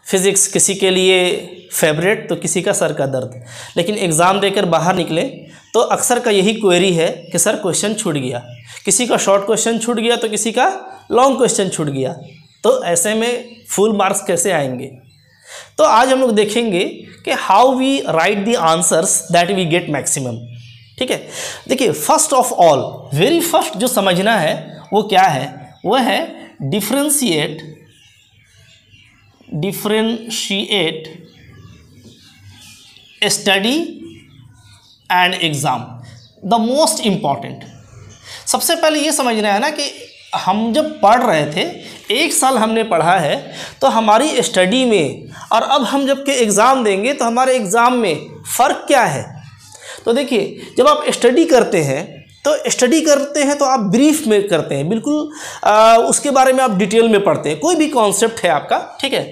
Physics किसी के लिए फेवरेट तो किसी का सर का दर्द। लेकिन एग्ज़ाम देकर बाहर निकले तो अक्सर का यही क्वेरी है कि सर क्वेश्चन छूट गया, किसी का शॉर्ट क्वेश्चन छूट गया तो किसी का लॉन्ग क्वेश्चन छूट गया, तो ऐसे में फुल मार्क्स कैसे आएंगे। तो आज हम लोग देखेंगे कि how we write the answers that we get maximum. ठीक है, देखिए first of all very first जो समझना है वो क्या है, वह है differentiate study and exam, the most important. सबसे पहले ये समझना है ना कि हम जब पढ़ रहे थे, एक साल हमने पढ़ा है तो हमारी स्टडी में और अब हम जब के एग्ज़ाम देंगे तो हमारे एग्ज़ाम में फ़र्क क्या है। तो देखिए जब आप स्टडी करते हैं तो आप ब्रीफ में करते हैं, बिल्कुल उसके बारे में आप डिटेल में पढ़ते हैं। कोई भी कॉन्सेप्ट है आपका, ठीक है,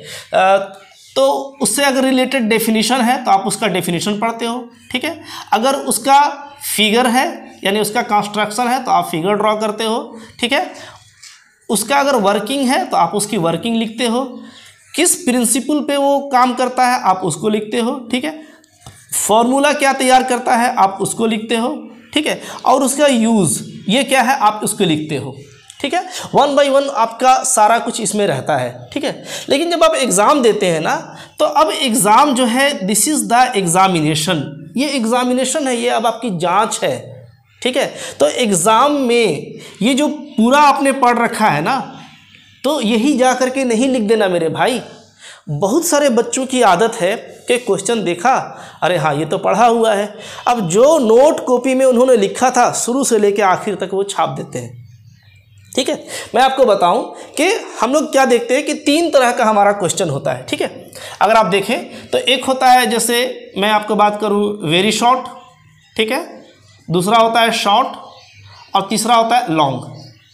तो उससे अगर रिलेटेड डेफिनेशन है तो आप उसका डेफिनेशन पढ़ते हो। ठीक है, अगर उसका फिगर है यानी उसका कंस्ट्रक्शन है तो आप फिगर ड्रॉ करते हो। ठीक है, उसका अगर वर्किंग है तो आप उसकी वर्किंग लिखते हो, किस प्रिंसिपल पे वो काम करता है आप उसको लिखते हो। ठीक है, फॉर्मूला क्या तैयार करता है आप उसको लिखते हो। ठीक है, और उसका यूज़ ये क्या है आप उसको लिखते हो। ठीक है, वन बाय वन आपका सारा कुछ इसमें रहता है। ठीक है, लेकिन जब आप एग्ज़ाम देते हैं ना तो अब एग्ज़ाम जो है दिस इज़ द एग्ज़ामिनेशन, ये एग्ज़ामिनेशन है, ये अब आपकी जांच है। ठीक है, तो एग्ज़ाम में ये जो पूरा आपने पढ़ रखा है ना तो यही जा कर के नहीं लिख देना मेरे भाई। बहुत सारे बच्चों की आदत है कि क्वेश्चन देखा, अरे हाँ ये तो पढ़ा हुआ है, अब जो नोट कॉपी में उन्होंने लिखा था शुरू से लेकर आखिर तक वो छाप देते हैं। ठीक है, मैं आपको बताऊं कि हम लोग क्या देखते हैं कि 3 तरह का हमारा क्वेश्चन होता है। ठीक है, अगर आप देखें तो एक होता है, जैसे मैं आपको बात करूं वेरी शॉर्ट, ठीक है, दूसरा होता है शॉर्ट और तीसरा होता है लॉन्ग।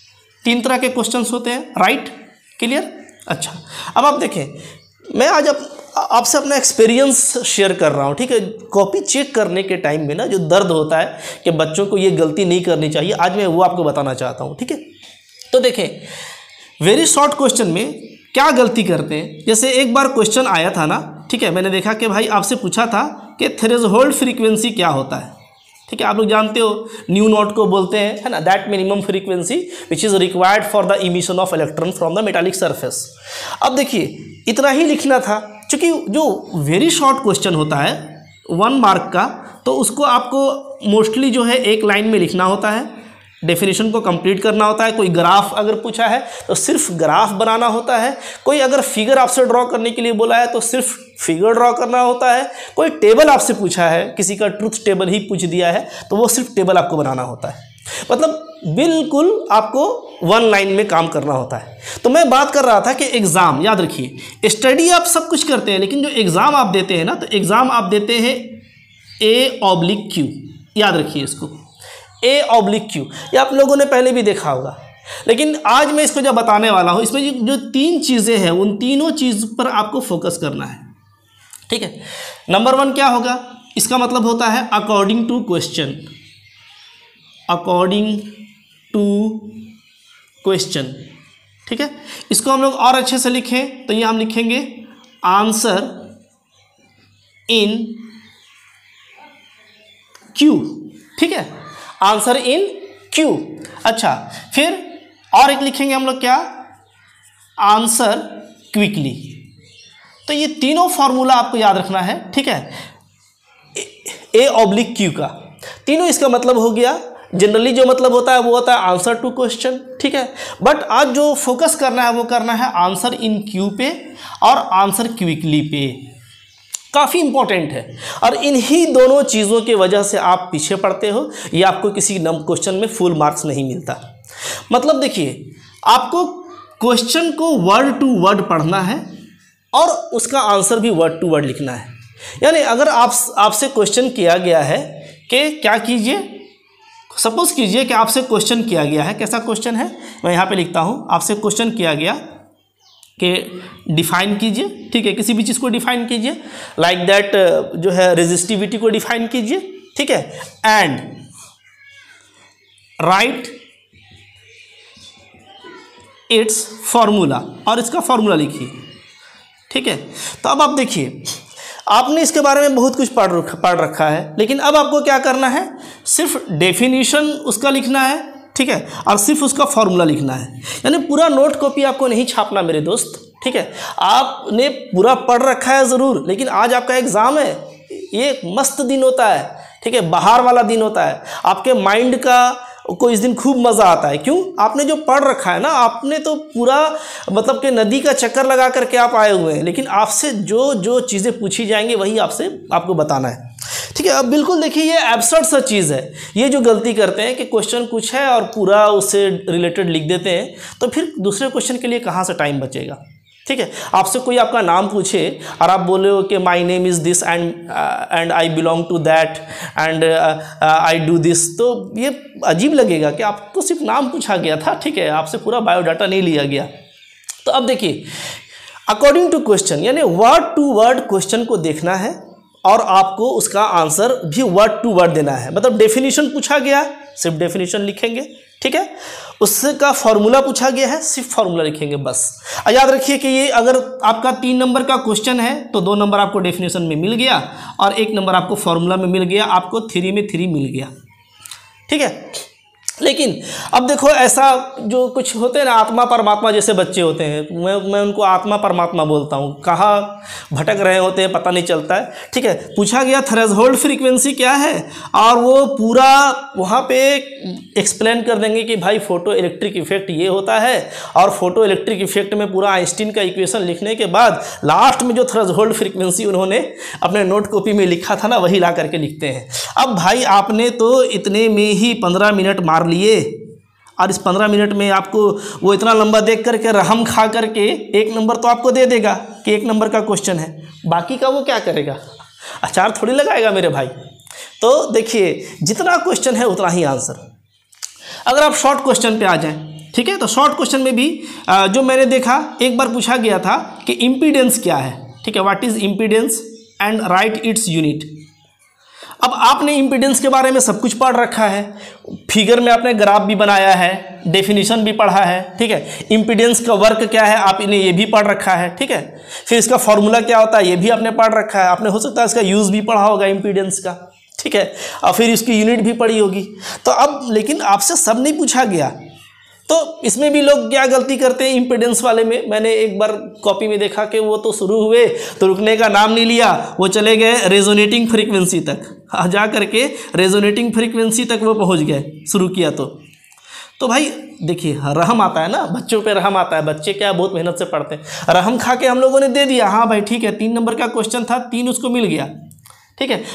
3 तरह के क्वेश्चंस होते हैं, राइट, क्लियर। अच्छा, अब आप देखें, मैं आज आपसे अपना एक्सपीरियंस शेयर कर रहा हूँ। ठीक है, कॉपी चेक करने के टाइम में ना जो दर्द होता है कि बच्चों को ये गलती नहीं करनी चाहिए, आज मैं वो आपको बताना चाहता हूँ। ठीक है, तो देखें वेरी शॉर्ट क्वेश्चन में क्या गलती करते हैं। जैसे एक बार क्वेश्चन आया था ना, ठीक है, मैंने देखा कि भाई आपसे पूछा था कि थ्रेशोल्ड फ्रीक्वेंसी क्या होता है। ठीक है, आप लोग जानते हो न्यू नॉट को बोलते हैं, है ना, that minimum frequency which is required for the emission of electron from the metallic surface. अब देखिए इतना ही लिखना था, क्योंकि जो वेरी शॉर्ट क्वेश्चन होता है 1 मार्क का, तो उसको आपको मोस्टली जो है एक लाइन में लिखना होता है, डेफिनेशन को कंप्लीट करना होता है। कोई ग्राफ अगर पूछा है तो सिर्फ ग्राफ बनाना होता है, कोई अगर फिगर आपसे ड्रॉ करने के लिए बोला है तो सिर्फ फिगर ड्रॉ करना होता है, कोई टेबल आपसे पूछा है, किसी का ट्रुथ टेबल ही पूछ दिया है तो वो सिर्फ टेबल आपको बनाना होता है। मतलब बिल्कुल आपको 1 लाइन में काम करना होता है। तो मैं बात कर रहा था कि एग्ज़ाम, याद रखिए स्टडी आप सब कुछ करते हैं, लेकिन जो एग्ज़ाम आप देते हैं ना तो एग्ज़ाम आप देते हैं A/Q, याद रखिए इसको, A/Q, ये आप लोगों ने पहले भी देखा होगा। लेकिन आज मैं इसको जब बताने वाला हूँ, इसमें जो 3 चीज़ें हैं उन तीनों चीज़ पर आपको फोकस करना है। ठीक है, नंबर 1 क्या होगा, इसका मतलब होता है according to question, according to question. ठीक है, इसको हम लोग और अच्छे से लिखें तो ये हम लिखेंगे आंसर इन क्यू। ठीक है, आंसर इन क्यू। अच्छा, फिर और एक लिखेंगे हम लोग क्या, आंसर क्विकली। तो ये तीनों फॉर्मूला आपको याद रखना है। ठीक है, A/Q का तीनों, इसका मतलब हो गया जनरली जो मतलब होता है वो होता है आंसर टू क्वेश्चन। ठीक है, बट आज जो फोकस करना है वो करना है आंसर इन क्यू पे और आंसर क्विकली पे, काफ़ी इंपॉर्टेंट है। और इन्हीं दोनों चीज़ों की वजह से आप पीछे पड़ते हो, ये आपको किसी क्वेश्चन में फुल मार्क्स नहीं मिलता। मतलब देखिए आपको क्वेश्चन को वर्ड टू वर्ड पढ़ना है और उसका आंसर भी वर्ड टू वर्ड लिखना है। यानी अगर आपसे क्वेश्चन किया गया है कि क्या कीजिए, सपोज कीजिए कि आपसे क्वेश्चन किया गया है, कैसा क्वेश्चन है मैं यहाँ पे लिखता हूँ, आपसे क्वेश्चन किया गया कि डिफाइन कीजिए। ठीक है, किसी भी चीज़ को डिफाइन कीजिए, लाइक दैट जो है रेजिस्टिविटी को डिफाइन कीजिए। ठीक है, एंड राइट इट्स फॉर्मूला, और इसका फॉर्मूला लिखिए। ठीक है। तो अब आप देखिए, आपने इसके बारे में बहुत कुछ पढ़ रखा है, लेकिन अब आपको क्या करना है, सिर्फ डेफिनेशन उसका लिखना है, ठीक है, और सिर्फ उसका फॉर्मूला लिखना है। यानी पूरा नोट कॉपी आपको नहीं छापना मेरे दोस्त, ठीक है। आपने पूरा पढ़ रखा है ज़रूर, लेकिन आज आपका एग्ज़ाम है, ये एक मस्त दिन होता है, ठीक है, बाहर वाला दिन होता है, आपके माइंड को इस दिन खूब मज़ा आता है। क्यों? आपने जो पढ़ रखा है ना, आपने तो पूरा मतलब कि नदी का चक्कर लगा करके आप आए हुए हैं, लेकिन आपसे जो जो चीज़ें पूछी जाएंगी वही आपको बताना है, ठीक है। अब बिल्कुल देखिए, ये एब्सर्ड सा चीज़ है, ये जो गलती करते हैं कि क्वेश्चन कुछ है और पूरा उससे रिलेटेड लिख देते हैं, तो फिर दूसरे क्वेश्चन के लिए कहाँ से टाइम बचेगा, ठीक है। आपसे कोई आपका नाम पूछे और आप बोले हो कि my name is this and I belong to that and I do this, तो ये अजीब लगेगा कि आपको सिर्फ नाम पूछा गया था, ठीक है, आपसे पूरा बायोडाटा नहीं लिया गया। तो अब देखिए, अकॉर्डिंग टू क्वेश्चन, यानी वर्ड टू वर्ड क्वेश्चन को देखना है और आपको उसका आंसर भी वर्ड टू वर्ड देना है। मतलब डेफिनेशन पूछा गया, सिर्फ डेफिनेशन लिखेंगे, ठीक है। उसका फॉर्मूला पूछा गया है, सिर्फ फॉर्मूला लिखेंगे बस। याद रखिए कि ये अगर आपका 3 नंबर का क्वेश्चन है तो 2 नंबर आपको डेफिनेशन में मिल गया और 1 नंबर आपको फॉर्मूला में मिल गया, आपको 3 में 3 मिल गया, ठीक है। लेकिन अब देखो, ऐसा जो कुछ होते हैं ना, आत्मा परमात्मा जैसे बच्चे होते हैं, मैं उनको आत्मा परमात्मा बोलता हूँ, कहाँ भटक रहे होते हैं पता नहीं चलता है, ठीक है। पूछा गया थ्रेशोल्ड फ्रीक्वेंसी क्या है, और वो पूरा वहाँ पे एक्सप्लेन कर देंगे कि भाई फोटो इलेक्ट्रिक इफेक्ट ये होता है, और फोटो इलेक्ट्रिक इफेक्ट में पूरा आइंस्टीन का इक्वेशन लिखने के बाद लास्ट में जो थ्रेशोल्ड फ्रीक्वेंसी उन्होंने अपने नोट कॉपी में लिखा था ना, वही ला करके लिखते हैं। अब भाई आपने तो इतने में ही 15 मिनट मार लिए, और इस 15 मिनट में आपको वो इतना लंबा देख करके रहम खा करके 1 नंबर तो आपको दे देगा कि 1 नंबर का क्वेश्चन है, बाकी का वो क्या करेगा, अचार थोड़ी लगाएगा मेरे भाई। तो देखिए, जितना क्वेश्चन है उतना ही आंसर। अगर आप शॉर्ट क्वेश्चन पे आ जाएं, ठीक है, तो शॉर्ट क्वेश्चन में भी जो मैंने देखा, एक बार पूछा गया था कि इम्पीडेंस क्या है, ठीक है, what is impedance and write its unit. अब आपने इम्पीडेंस के बारे में सब कुछ पढ़ रखा है, फिगर में आपने ग्राफ भी बनाया है, डेफिनेशन भी पढ़ा है, ठीक है। इम्पीडेंस का वर्क क्या है आपने ये भी पढ़ रखा है, ठीक है। फिर इसका फॉर्मूला क्या होता है ये भी आपने पढ़ रखा है, आपने हो सकता है इसका यूज़ भी पढ़ा होगा इम्पीडेंस का, ठीक है, और फिर इसकी यूनिट भी पढ़ी होगी। तो अब लेकिन आपसे सब नहीं पूछा गया, तो इसमें भी लोग क्या गलती करते हैं इम्पीडेंस वाले में। मैंने एक बार कॉपी में देखा कि वो तो शुरू हुए तो रुकने का नाम नहीं लिया, वो चले गए रेजोनेटिंग फ्रीक्वेंसी तक, जा करके रेजोनेटिंग फ्रीक्वेंसी तक वो पहुंच गए, शुरू किया तो भाई देखिए, रहम आता है ना, बच्चों पे रहम आता है, बच्चे क्या बहुत मेहनत से पढ़ते हैं, रहम खा के हम लोगों ने दे दिया, हाँ भाई ठीक है, 3 नंबर का क्वेश्चन था, 3 उसको मिल गया, ठीक है,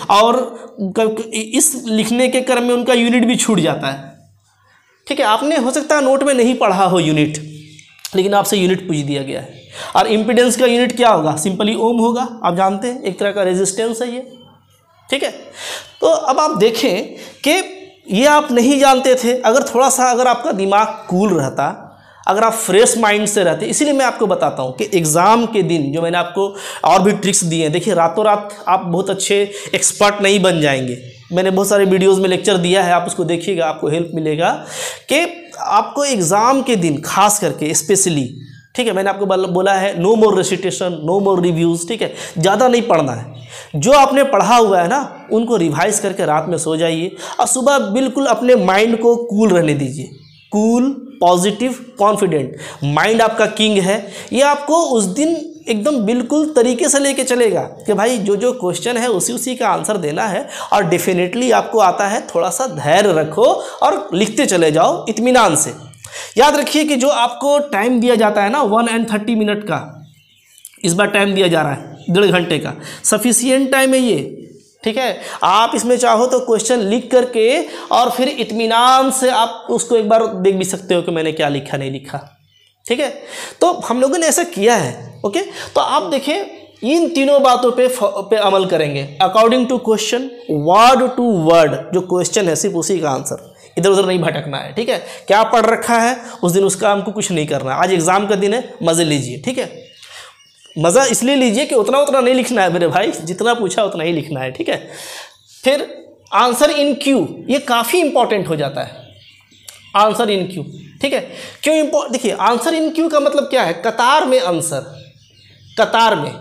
और इस लिखने के क्रम में उनका यूनिट भी छूट जाता है, ठीक है। आपने हो सकता है नोट में नहीं पढ़ा हो यूनिट, लेकिन आपसे यूनिट पूछ दिया गया है। और इम्पीडेंस का यूनिट क्या होगा, सिंपली ओम होगा, आप जानते हैं, एक तरह का रेजिस्टेंस है ये, ठीक है। तो अब आप देखें कि ये आप नहीं जानते थे, अगर आपका दिमाग कूल रहता, अगर आप फ्रेश माइंड से रहते, इसीलिए मैं आपको बताता हूँ कि एग्ज़ाम के दिन जो मैंने आपको और भी ट्रिक्स दिए हैं, देखिए रातों रात आप बहुत अच्छे एक्सपर्ट नहीं बन जाएंगे। मैंने बहुत सारे वीडियोस में लेक्चर दिया है, आप उसको देखिएगा, आपको हेल्प मिलेगा कि आपको एग्ज़ाम के दिन खास करके स्पेशली, ठीक है, मैंने आपको बोला है no more recitation, no more reviews, ठीक है, ज़्यादा नहीं पढ़ना है, जो आपने पढ़ा हुआ है ना उनको रिवाइज करके रात में सो जाइए और सुबह बिल्कुल अपने माइंड को कूल रहने दीजिए, कूल, पॉजिटिव, कॉन्फिडेंट। माइंड आपका किंग है, ये आपको उस दिन एकदम बिल्कुल तरीके से लेके चलेगा कि भाई जो जो क्वेश्चन है उसी का आंसर देना है, और डेफिनेटली आपको आता है, थोड़ा सा धैर्य रखो और लिखते चले जाओ इत्मीनान से। याद रखिए कि जो आपको टाइम दिया जाता है ना 1:30 मिनट का, इस बार टाइम दिया जा रहा है 1.5 घंटे का, सफिशिएंट टाइम है ये, ठीक है। आप इसमें चाहो तो क्वेश्चन लिख करके और फिर इत्मीनान से आप उसको एक बार देख भी सकते हो कि मैंने क्या लिखा नहीं लिखा, ठीक है। तो हम लोगों ने ऐसा किया है, ओके। तो आप देखें इन तीनों बातों पे अमल करेंगे, according to question, word to word, जो क्वेश्चन है सिर्फ उसी का आंसर, इधर उधर नहीं भटकना है, ठीक है। क्या पढ़ रखा है उस दिन उसका हमको कुछ नहीं करना है। आज एग्जाम का दिन है, मज़े लीजिए, ठीक है। मज़ा इसलिए लीजिए कि उतना नहीं लिखना है मेरे भाई, जितना पूछा उतना ही लिखना है, ठीक है। फिर आंसर इन क्यू, ये काफ़ी इंपॉर्टेंट हो जाता है, आंसर इन क्यू, ठीक है। क्यों देखिए, आंसर इन क्यू का मतलब क्या है, कतार में आंसर, कतार में,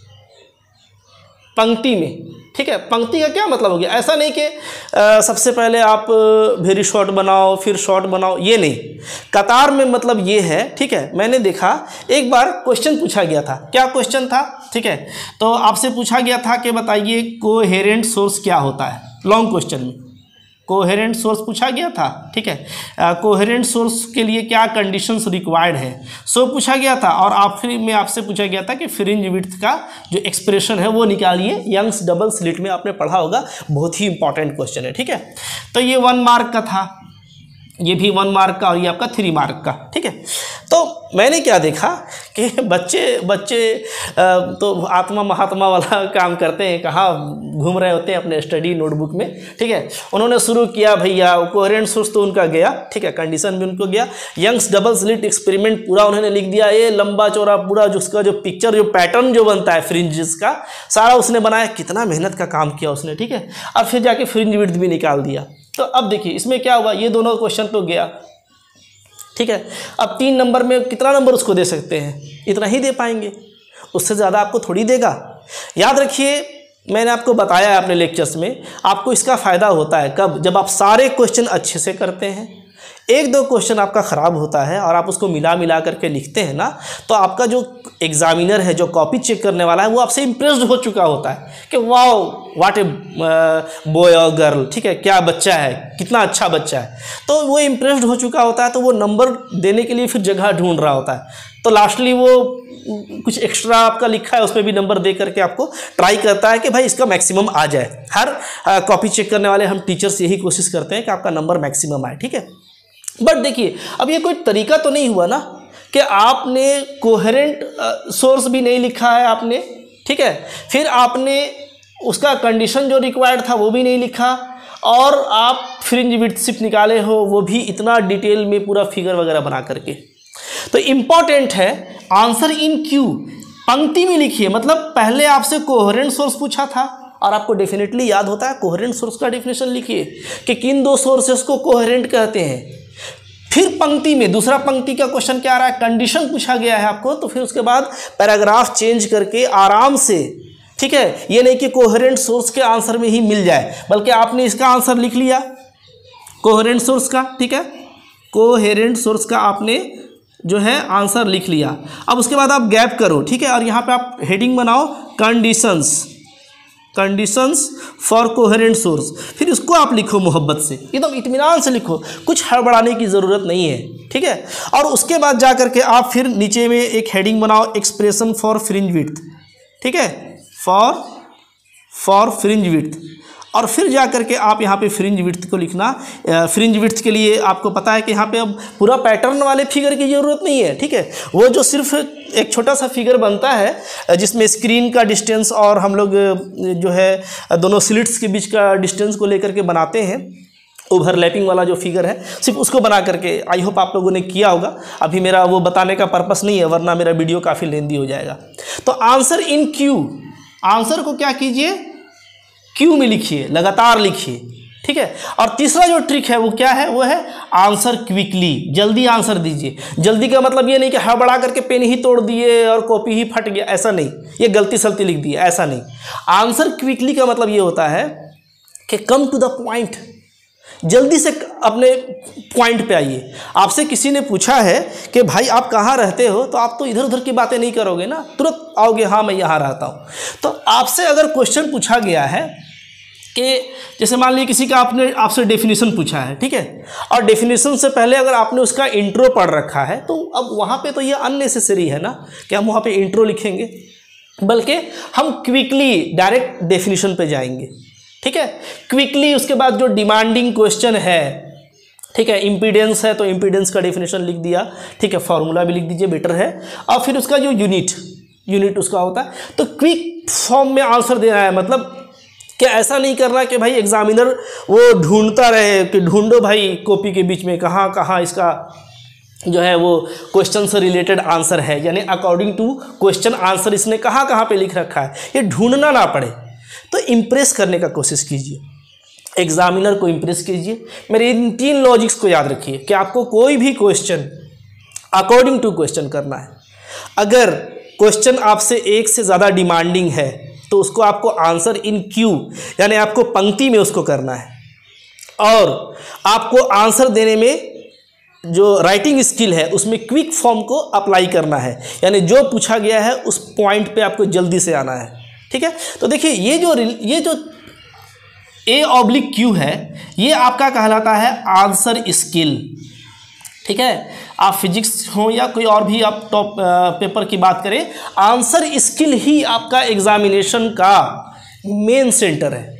पंक्ति में, ठीक है। पंक्ति का क्या मतलब हो गया, ऐसा नहीं कि सबसे पहले आप वेरी शॉर्ट बनाओ फिर शॉर्ट बनाओ, ये नहीं। कतार में मतलब ये है, ठीक है। मैंने देखा एक बार क्वेश्चन पूछा गया था, क्या क्वेश्चन था, ठीक है। तो आपसे पूछा गया था कि बताइए कोहेरेंट सोर्स क्या होता है, लॉन्ग क्वेश्चन में कोहेरेंट सोर्स पूछा गया था, ठीक है। कोहेरेंट सोर्स के लिए क्या कंडीशंस रिक्वायर्ड है, सो पूछा गया था। और आखिरी में आपसे पूछा गया था कि फ्रिंज विड्थ का जो एक्सप्रेशन है वो निकालिए। यंग्स डबल स्लिट में आपने पढ़ा होगा, बहुत ही इंपॉर्टेंट क्वेश्चन है, ठीक है। तो ये 1 मार्क का था, ये भी 1 मार्क का, और ये आपका 3 मार्क का, ठीक है। तो मैंने क्या देखा कि बच्चे तो आत्मा महात्मा वाला काम करते हैं, कहाँ घूम रहे होते हैं अपने स्टडी नोटबुक में, ठीक है। उन्होंने शुरू किया भैया, कोहेरेंट सोर्स तो उनका गया, ठीक है, कंडीशन भी उनको गया, यंग्स डबल स्लिट एक्सपेरिमेंट पूरा उन्होंने लिख दिया, ये लंबा चौड़ा पूरा उसका जो पिक्चर जो पैटर्न जो बनता है फ्रिंजेस का सारा उसने बनाया। कितना मेहनत का काम किया उसने, ठीक है। और फिर जाके फ्रिंज विड्थ भी निकाल दिया। तो अब देखिए इसमें क्या हुआ, ये दोनों क्वेश्चन तो गया, ठीक है। अब 3 नंबर में कितना नंबर उसको दे सकते हैं, इतना ही दे पाएंगे, उससे ज़्यादा आपको थोड़ी देगा। याद रखिए मैंने आपको बताया है अपने लेक्चर्स में, आपको इसका फ़ायदा होता है कब, जब आप सारे क्वेश्चन अच्छे से करते हैं। 1-2 क्वेश्चन आपका ख़राब होता है और आप उसको मिला करके लिखते हैं ना, तो आपका जो एग्जामिनर है, जो कॉपी चेक करने वाला है, वो आपसे इम्प्रेस्ड हो चुका होता है कि वाओ व्हाट ए बॉय और गर्ल, ठीक है, क्या बच्चा है, कितना अच्छा बच्चा है। तो वो इम्प्रेस्ड हो चुका होता है, तो वो नंबर देने के लिए फिर जगह ढूंढ रहा होता है। तो लास्टली वो कुछ एक्स्ट्रा आपका लिखा है उसमें भी नंबर दे करके आपको ट्राई करता है कि भाई इसका मैक्सिमम आ जाए। हर कॉपी चेक करने वाले हम टीचर्स यही कोशिश करते हैं कि आपका नंबर मैक्सिमम आए, ठीक है। बट देखिए अब ये कोई तरीका तो नहीं हुआ ना कि आपने कोहेरेंट सोर्स भी नहीं लिखा है आपने, ठीक है, फिर आपने उसका कंडीशन जो रिक्वायर्ड था वो भी नहीं लिखा, और आप फ्रिंज विड्थ सिर्फ निकाले हो, वो भी इतना डिटेल में पूरा फिगर वगैरह बना करके। तो इम्पॉर्टेंट है आंसर इन क्यू, पंक्ति में लिखिए। मतलब पहले आपसे कोहेरेंट सोर्स पूछा था और आपको डेफिनेटली याद होता है कोहेरेंट सोर्स का डेफिनेशन लिखिए कि किन 2 सोर्सेस को कोहेरेंट कहते हैं। फिर पंक्ति में दूसरा पंक्ति का क्वेश्चन क्या आ रहा है, कंडीशन पूछा गया है आपको, तो फिर उसके बाद पैराग्राफ चेंज करके आराम से, ठीक है, ये नहीं कि कोहेरेंट सोर्स के आंसर में ही मिल जाए, बल्कि आपने इसका आंसर लिख लिया कोहेरेंट सोर्स का, ठीक है, कोहेरेंट सोर्स का आपने जो है आंसर लिख लिया। अब उसके बाद आप गैप करो, ठीक है, और यहाँ पे आप हेडिंग बनाओ कंडीशंस फॉर कोहेरेंट सोर्स, फिर इसको आप लिखो मोहब्बत से, एकदम इत्मीनान से लिखो, कुछ हड़बड़ाने की ज़रूरत नहीं है, ठीक है। और उसके बाद जा करके आप फिर नीचे में एक हेडिंग बनाओ एक्सप्रेशन फॉर फ्रिंज विड्थ, ठीक है, फॉर फ्रिंज विड्थ, और फिर जा करके आप यहाँ पे फ्रिंज विड्थ को लिखना। फ्रिंज विड्थ के लिए आपको पता है कि यहाँ पे अब पूरा पैटर्न वाले फिगर की ज़रूरत नहीं है, ठीक है, वो जो सिर्फ एक छोटा सा फिगर बनता है जिसमें स्क्रीन का डिस्टेंस और हम लोग जो है दोनों स्लिट्स के बीच का डिस्टेंस को लेकर के बनाते हैं, ओवरलैपिंग वाला जो फिगर है, सिर्फ उसको बना करके, आई होप आप लोगों ने किया होगा। अभी मेरा वो बताने का पर्पस नहीं है, वरना मेरा वीडियो काफ़ी लेंदी हो जाएगा। तो आंसर इन क्यू, आंसर को क्या कीजिए, क्यू में लिखिए, लगातार लिखिए, ठीक है। और तीसरा जो ट्रिक है वो क्या है, वो है आंसर क्विकली, जल्दी आंसर दीजिए। जल्दी का मतलब ये नहीं कि हड़बड़ा करके पेन ही तोड़ दिए और कॉपी ही फट गया, ऐसा नहीं, ये गलती सलती लिख दिया, ऐसा नहीं। आंसर क्विकली का मतलब ये होता है कि कम टू द पॉइंट, जल्दी से अपने पॉइंट पे आइए। आपसे किसी ने पूछा है कि भाई आप कहाँ रहते हो, तो आप तो इधर उधर की बातें नहीं करोगे ना, तुरंत आओगे हाँ मैं यहाँ रहता हूँ। तो आपसे अगर क्वेश्चन पूछा गया है कि जैसे मान लीजिए किसी का आपसे डेफिनेशन पूछा है, ठीक है, और डेफिनेशन से पहले अगर आपने उसका इंट्रो पढ़ रखा है, तो अब वहाँ पे तो ये अननेसेसरी है ना कि हम वहाँ पे इंट्रो लिखेंगे, बल्कि हम क्विकली डायरेक्ट डेफिनेशन पे जाएंगे, ठीक है। क्विकली उसके बाद जो डिमांडिंग क्वेश्चन है, ठीक है, इम्पीडेंस है तो इम्पीडेंस का डेफिनेशन लिख दिया, ठीक है, फार्मूला भी लिख दीजिए, बेटर है। और फिर उसका जो यूनिट उसका होता है, तो क्विक फॉर्म में आंसर देना है। मतलब क्या ऐसा नहीं करना कि भाई एग्जामिनर वो ढूंढता रहे कि ढूंढो भाई कॉपी के बीच में कहाँ कहाँ इसका जो है वो क्वेश्चन से रिलेटेड आंसर है, यानी अकॉर्डिंग टू क्वेश्चन आंसर इसने कहाँ कहाँ पे लिख रखा है, ये ढूंढना ना पड़े। तो इम्प्रेस करने का कोशिश कीजिए, एग्जामिनर को इम्प्रेस कीजिए। मेरे इन 3 लॉजिक्स को याद रखिए कि आपको कोई भी क्वेश्चन अकॉर्डिंग टू क्वेश्चन करना है। अगर क्वेश्चन आपसे एक से ज़्यादा डिमांडिंग है तो उसको आपको आंसर इन क्यू यानी आपको पंक्ति में उसको करना है, और आपको आंसर देने में जो राइटिंग स्किल है उसमें क्विक फॉर्म को अप्लाई करना है, यानी जो पूछा गया है उस पॉइंट पे आपको जल्दी से आना है। ठीक है, तो देखिए ये जो A/Q है ये आपका कहलाता है आंसर स्किल। ठीक है, आप फिजिक्स हो या कोई और भी आप टॉप पेपर की बात करें, आंसर स्किल ही आपका एग्जामिनेशन का मेन सेंटर है।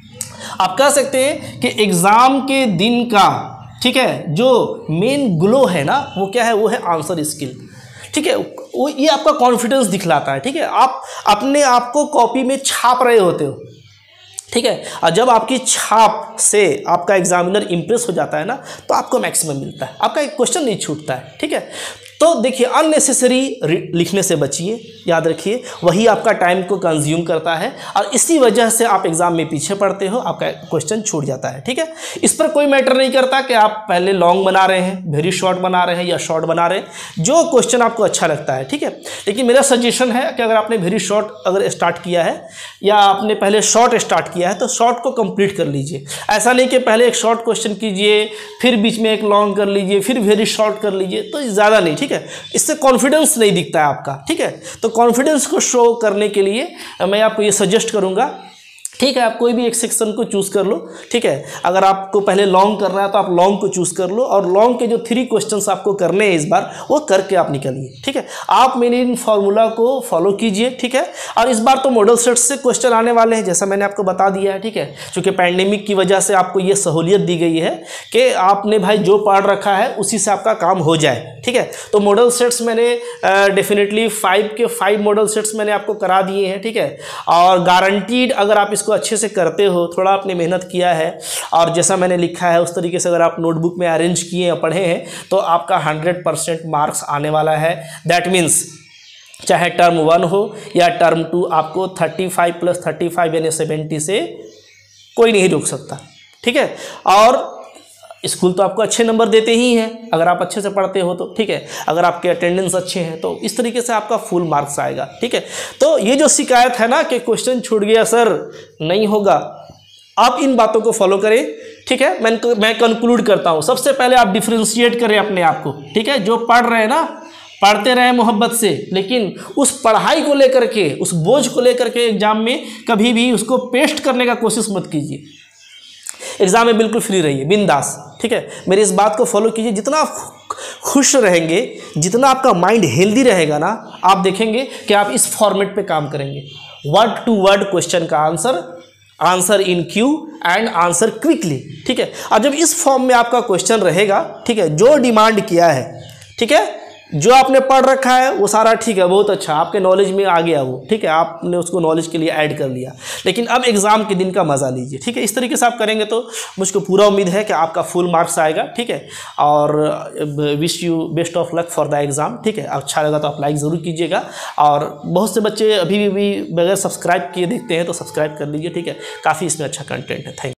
आप कह सकते हैं कि एग्ज़ाम के दिन का, ठीक है, जो मेन ग्लो है ना वो क्या है, वो है आंसर स्किल। ठीक है, वो ये आपका कॉन्फिडेंस दिखलाता है। ठीक है, आप अपने आप को कॉपी में छाप रहे होते हो। ठीक है, और जब आपकी छाप से आपका एग्जामिनर इम्प्रेस हो जाता है ना तो आपको मैक्सिमम मिलता है, आपका एक क्वेश्चन नहीं छूटता है। ठीक है, तो देखिए अननेसेसरी लिखने से बचिए, याद रखिए वही आपका टाइम को कंज्यूम करता है और इसी वजह से आप एग्जाम में पीछे पड़ते हो, आपका क्वेश्चन छूट जाता है। ठीक है, इस पर कोई मैटर नहीं करता कि आप पहले लॉन्ग बना रहे हैं, वेरी शॉर्ट बना रहे हैं या शॉर्ट बना रहे हैं, जो क्वेश्चन आपको अच्छा लगता है। ठीक है, लेकिन मेरा सजेशन है कि अगर आपने वेरी शॉर्ट अगर स्टार्ट किया है या आपने पहले शॉर्ट स्टार्ट किया है तो शॉर्ट को कंप्लीट कर लीजिए। ऐसा नहीं कि पहले एक शॉर्ट क्वेश्चन कीजिए फिर बीच में एक लॉन्ग कर लीजिए फिर वेरी शॉर्ट कर लीजिए, तो ज़्यादा नहीं। ठीक है, इससे कॉन्फिडेंस नहीं दिखता है आपका। ठीक है, तो कॉन्फिडेंस को शो करने के लिए मैं आपको ये सजेस्ट करूंगा, ठीक है, आप कोई भी एक सेक्शन को चूज़ कर लो। ठीक है, अगर आपको पहले लॉन्ग करना है तो आप लॉन्ग को चूज़ कर लो और लॉन्ग के जो 3 क्वेश्चंस आपको करने हैं इस बार वो करके आप निकलिए। ठीक है, आप मेरे इन फार्मूला को फॉलो कीजिए। ठीक है, और इस बार तो मॉडल सेट से क्वेश्चन आने वाले हैं जैसा मैंने आपको बता दिया है। ठीक है, क्योंकि पैंडेमिक की वजह से आपको ये सहूलियत दी गई है कि आपने भाई जो पढ़ रखा है उसी से आपका काम हो जाए। ठीक है, तो मॉडल सेट्स मैंने डेफिनेटली 5 के 5 मॉडल सेट्स मैंने आपको करा दिए हैं। ठीक है, और गारंटीड अगर आप इसको अच्छे से करते हो, थोड़ा आपने मेहनत किया है और जैसा मैंने लिखा है उस तरीके से अगर आप नोटबुक में अरेंज किए या पढ़े हैं तो आपका 100% मार्क्स आने वाला है। दैट मीन्स चाहे टर्म 1 हो या टर्म 2 आपको 35 + 35 यानी 70 से कोई नहीं रोक सकता। ठीक है, और स्कूल तो आपको अच्छे नंबर देते ही हैं अगर आप अच्छे से पढ़ते हो तो। ठीक है, अगर आपके अटेंडेंस अच्छे हैं तो इस तरीके से आपका फुल मार्क्स आएगा। ठीक है, तो ये जो शिकायत है ना कि क्वेश्चन छूट गया सर, नहीं होगा, आप इन बातों को फॉलो करें। ठीक है, मैं कंक्लूड करता हूँ। सबसे पहले आप डिफ्रेंशिएट करें अपने आप को। ठीक है, जो पढ़ रहे हैं ना पढ़ते रहें मोहब्बत से, लेकिन उस पढ़ाई को लेकर के, उस बोझ को लेकर के एग्जाम में कभी भी उसको पेस्ट करने का कोशिश मत कीजिए। एग्जाम में बिल्कुल फ्री रहिए, बिंदास। ठीक है, मेरी इस बात को फॉलो कीजिए। जितना आप खुश रहेंगे, जितना आपका माइंड हेल्दी रहेगा ना, आप देखेंगे कि आप इस फॉर्मेट पे काम करेंगे। वर्ड टू वर्ड क्वेश्चन का answer, answer in Q and answer quickly. ठीक है, और जब इस फॉर्म में आपका क्वेश्चन रहेगा, ठीक है, जो डिमांड किया है, ठीक है, जो आपने पढ़ रखा है वो सारा ठीक है, बहुत अच्छा, आपके नॉलेज में आ गया वो। ठीक है, आपने उसको नॉलेज के लिए ऐड कर लिया, लेकिन अब एग्ज़ाम के दिन का मज़ा लीजिए। ठीक है, इस तरीके से आप करेंगे तो मुझको पूरा उम्मीद है कि आपका फुल मार्क्स आएगा। ठीक है, और wish you best of luck for the exam. ठीक है, अच्छा लगा तो आप लाइक ज़रूर कीजिएगा, और बहुत से बच्चे अभी भी बगैर सब्सक्राइब किए देखते हैं तो सब्सक्राइब कर लीजिए। ठीक है, काफ़ी इसमें अच्छा कंटेंट है। Thank you.